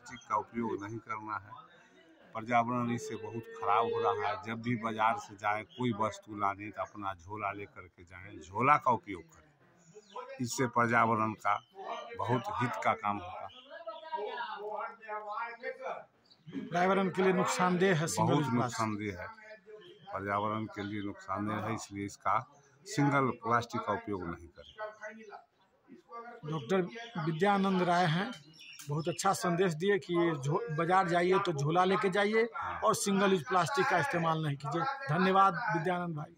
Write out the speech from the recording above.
Plastic का उपयोग नहीं करना है। पर्यावरण इससे बहुत खराब हो रहा है। जब भी बाजार से जाएं कोई वस्तु लाने तो अपना झोला लेकर के जाएं, झोला का उपयोग करें। इससे पर्यावरण का बहुत हित का काम होगा। पर्यावरण के लिए नुकसानदेह है, बहुत नुकसानदेह है, पर्यावरण के लिए नुकसानदेह है, इसलिए इसका सिंगल प्लास्टिक का उपयोग नहीं करें। डॉक्टर विद्यानंद राय हैं, बहुत अच्छा संदेश दिए कि बाजार जाइए तो झोला लेके जाइए और सिंगल यूज प्लास्टिक का इस्तेमाल नहीं कीजिए। धन्यवाद विद्यानंद भाई।